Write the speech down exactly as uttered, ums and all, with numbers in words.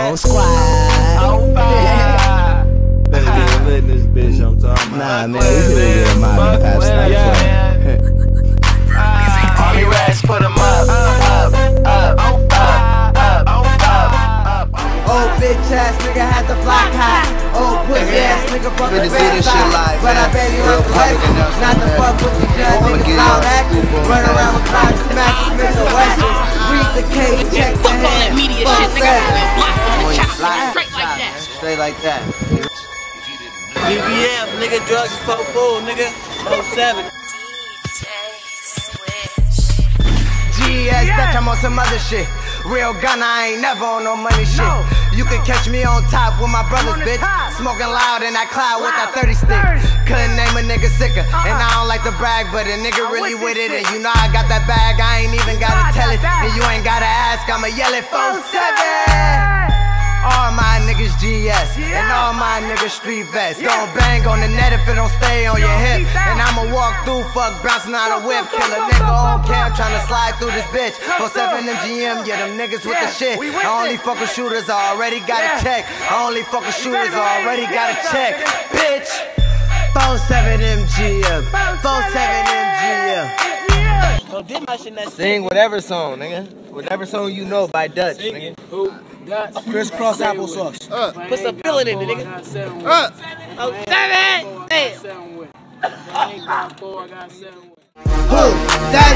Dog Squad. Oh, Yeah. Better get lit in this bitch, I'm talking about. Nah, man, we finna get a mob past that. All you rats, put them up, up, up, up, up, up, up. Old bitch ass nigga had the block high. Old pussy ass nigga from the backside. But I bet you run the heavy. Not the fuck with the judge, nigga loud acting. Run around with clouds, smash, Smith and Wesson. Read the case, check the hand. Fuck that. Straight like that. Straight like that. B B F, nigga, drugs is so full, nigga. oh seven. G S, bitch, I'm on some other shit. Real gunner, I ain't never on no money shit. No. You can catch me on top with my brothers, bitch. Smoking loud in that cloud with that thirty stick. Couldn't name a nigga sicker. And I don't like to brag, but a nigga really with it. And you know I got that bag, I ain't even gotta tell it. And you ain't gotta ask, I'ma yell it four seven. All my niggas G S, and all my niggas street vets. Don't bang on the net if it don't stay on your hip. And I'ma walk through, fuck bouncing out a whip. Kill a nigga on cam, tryna slide through this bitch. four seven M G M, yeah, them niggas with the shit. I only fuck with shooters, I already got a check. I only fuck with shooters, I already got a check. Bitch, four seven M G M, four seven M G M. Don't did my shit in that Sing whatever song, nigga. Whatever song you know by Dutch, nigga. Who? Crisscross applesauce. Uh. Put some feeling in it, nigga. Uh. Oh, seven! Damn! Who? That